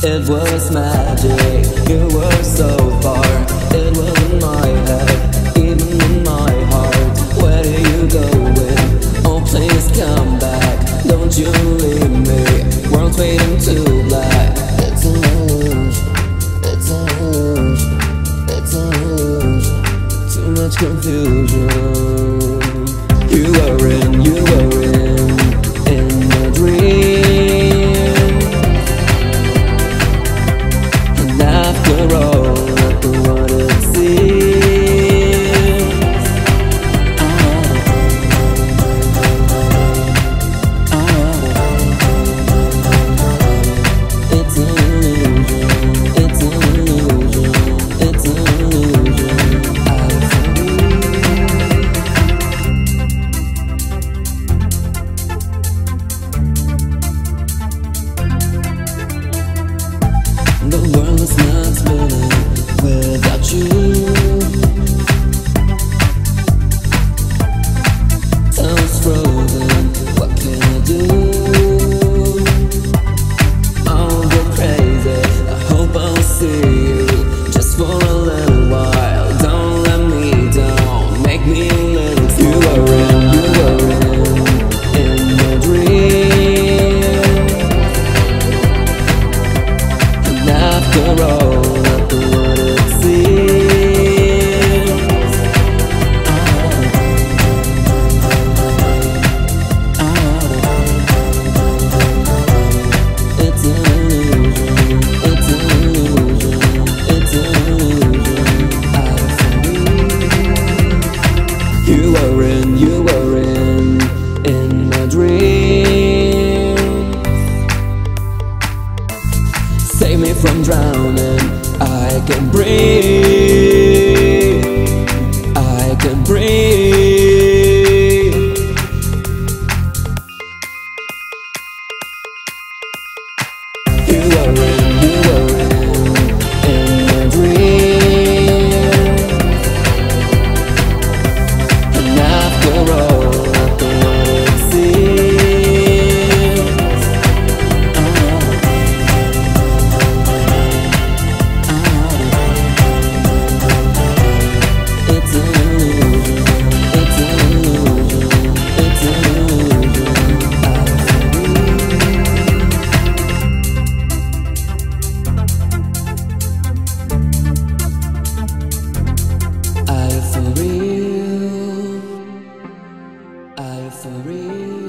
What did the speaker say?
It was magic, you were so far. It was in my head, even in my heart. Where are you going? Oh please come back, don't you leave me. World's fading to black. It's an illusion, it's an illusion, it's an illusion. Too much confusion. You were in a dream. And after all, not what it seems. It's an illusion, it's an illusion, it's an illusion. The world is not spinning without you. Time's frozen, what can I do? I'll go crazy, I hope I'll see you just for a little while. Don't let me down, make me a little smile. You were in a dream. And after all, not what it seems. It's an illusion, it's an illusion, it's an illusion. You were in my dream. Save me from drowning, I can breathe, I can breathe. You were in a dream. And after all, not what it seems. It's an illusion, it's an illusion, it's an illusion. Are you for real? Are you for real?